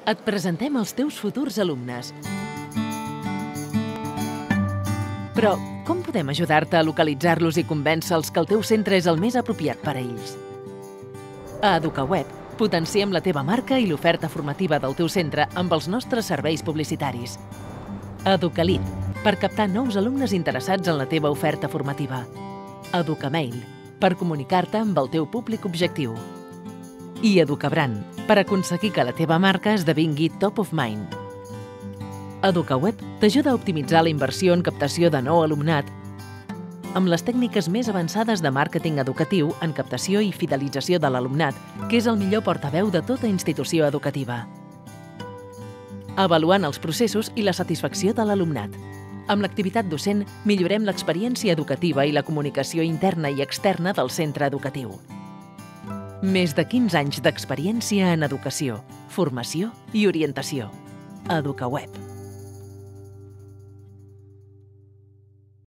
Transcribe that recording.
Et presentem els teus futurs alumnes. Però com podem ajudar-te a localitzar-los i convèncer-los que el teu centre és el més apropiat per a ells? A EducaWeb potenciem la teva marca i l'oferta formativa del teu centre amb els nostres serveis publicitaris. EducaLead, per captar nous alumnes interessats en la teva oferta formativa. EducaMail, per comunicar-te amb el teu públic objectiu. I EducaBrand, per aconseguir que la teva marca esdevingui top of mind. EducaWeb t'ajuda a optimitzar la inversió en captació de nou alumnat amb les tècniques més avançades de màrqueting educatiu en captació i fidelització de l'alumnat, que és el millor portaveu de tota institució educativa. Avaluant els processos i la satisfacció de l'alumnat. Amb l'activitat docent millorem l'experiència educativa i la comunicació interna i externa del centre educatiu. Més de 15 anys d'experiència en educació, formació i orientació. EducaWeb.